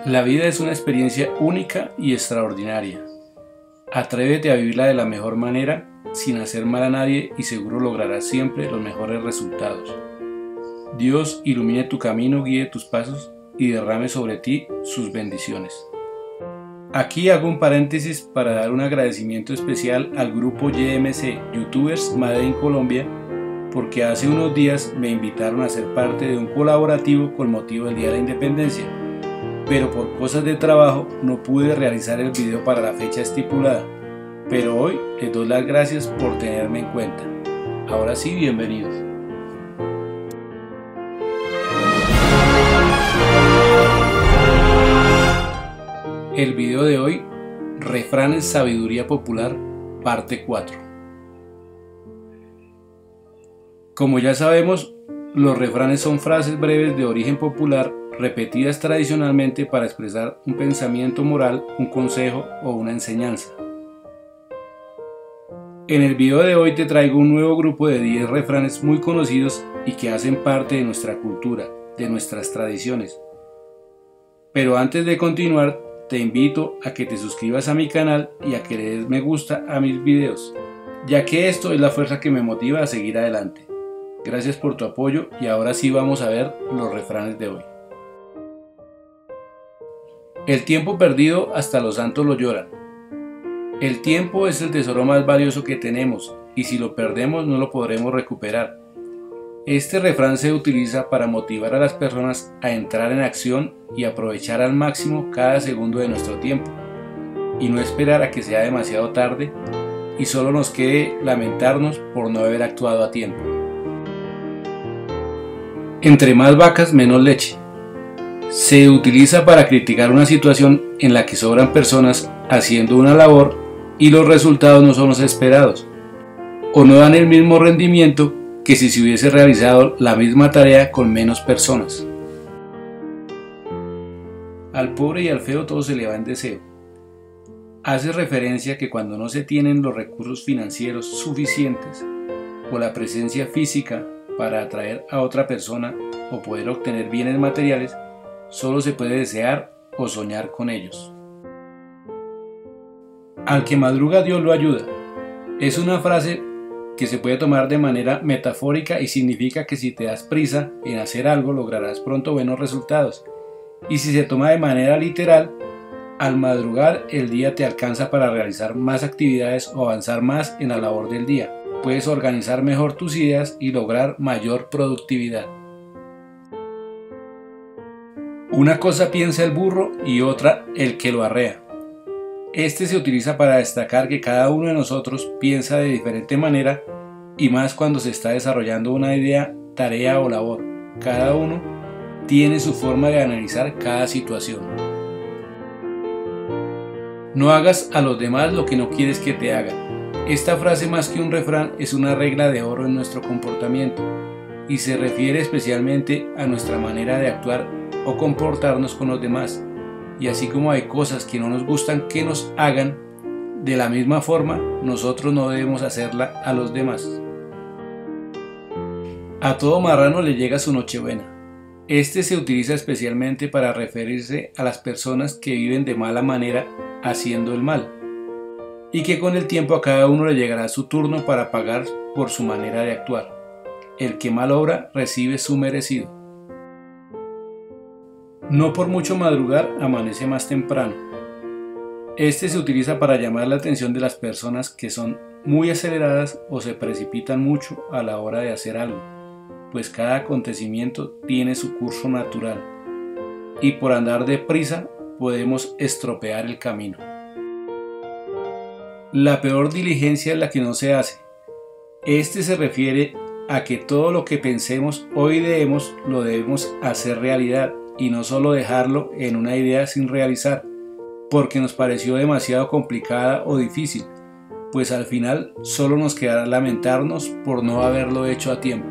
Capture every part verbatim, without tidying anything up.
La vida es una experiencia única y extraordinaria. Atrévete a vivirla de la mejor manera, sin hacer mal a nadie, y seguro lograrás siempre los mejores resultados. Dios ilumine tu camino, guíe tus pasos y derrame sobre ti sus bendiciones. Aquí hago un paréntesis para dar un agradecimiento especial al grupo Y M C Youtubers Made in Colombia, porque hace unos días me invitaron a ser parte de un colaborativo con motivo del Día de la Independencia, pero por cosas de trabajo no pude realizar el video para la fecha estipulada, pero hoy les doy las gracias por tenerme en cuenta. Ahora sí, bienvenidos. El video de hoy, Refranes Sabiduría Popular, parte cuatro. Como ya sabemos, los refranes son frases breves de origen popular repetidas tradicionalmente para expresar un pensamiento moral, un consejo o una enseñanza. En el video de hoy te traigo un nuevo grupo de diez refranes muy conocidos y que hacen parte de nuestra cultura, de nuestras tradiciones. Pero antes de continuar, te invito a que te suscribas a mi canal y a que le des me gusta a mis videos, ya que esto es la fuerza que me motiva a seguir adelante. Gracias por tu apoyo y ahora sí vamos a ver los refranes de hoy. El tiempo perdido hasta los santos lo lloran. El tiempo es el tesoro más valioso que tenemos y si lo perdemos no lo podremos recuperar. Este refrán se utiliza para motivar a las personas a entrar en acción y aprovechar al máximo cada segundo de nuestro tiempo y no esperar a que sea demasiado tarde y solo nos quede lamentarnos por no haber actuado a tiempo. Entre más vacas, menos leche. Se utiliza para criticar una situación en la que sobran personas haciendo una labor y los resultados no son los esperados, o no dan el mismo rendimiento que si se hubiese realizado la misma tarea con menos personas. Al pobre y al feo todo se le va en deseo. Hace referencia a que cuando no se tienen los recursos financieros suficientes o la presencia física para atraer a otra persona o poder obtener bienes materiales, solo se puede desear o soñar con ellos. Al que madruga Dios lo ayuda. Es una frase que se puede tomar de manera metafórica y significa que si te das prisa en hacer algo lograrás pronto buenos resultados. Y si se toma de manera literal, al madrugar el día te alcanza para realizar más actividades o avanzar más en la labor del día. Puedes organizar mejor tus ideas y lograr mayor productividad. Una cosa piensa el burro y otra el que lo arrea. Este se utiliza para destacar que cada uno de nosotros piensa de diferente manera y más cuando se está desarrollando una idea, tarea o labor. Cada uno tiene su forma de analizar cada situación. No hagas a los demás lo que no quieres que te hagan. Esta frase, más que un refrán, es una regla de oro en nuestro comportamiento y se refiere especialmente a nuestra manera de actuar o comportarnos con los demás. Y así como hay cosas que no nos gustan que nos hagan, de la misma forma nosotros no debemos hacerla a los demás. A todo marrano le llega su nochebuena. Este se utiliza especialmente para referirse a las personas que viven de mala manera haciendo el mal, y que con el tiempo a cada uno le llegará su turno para pagar por su manera de actuar. El que mal obra recibe su merecido. No por mucho madrugar amanece más temprano. Este se utiliza para llamar la atención de las personas que son muy aceleradas o se precipitan mucho a la hora de hacer algo, pues cada acontecimiento tiene su curso natural y por andar deprisa podemos estropear el camino. La peor diligencia es la que no se hace. Este se refiere a que todo lo que pensemos o ideemos lo debemos hacer realidad y no solo dejarlo en una idea sin realizar, porque nos pareció demasiado complicada o difícil, pues al final solo nos quedará lamentarnos por no haberlo hecho a tiempo.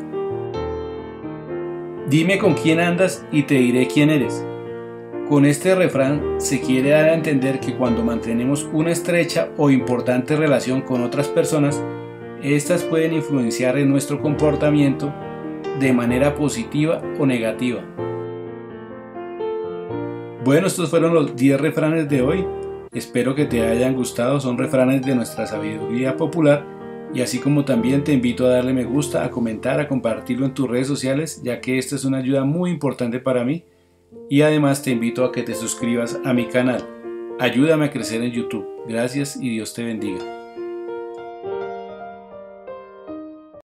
Dime con quién andas y te diré quién eres. Con este refrán se quiere dar a entender que cuando mantenemos una estrecha o importante relación con otras personas, estas pueden influenciar en nuestro comportamiento de manera positiva o negativa. Bueno, estos fueron los diez refranes de hoy. Espero que te hayan gustado. Son refranes de nuestra sabiduría popular. Y así como también te invito a darle me gusta, a comentar, a compartirlo en tus redes sociales, ya que esta es una ayuda muy importante para mí. Y además te invito a que te suscribas a mi canal. Ayúdame a crecer en YouTube. Gracias y Dios te bendiga.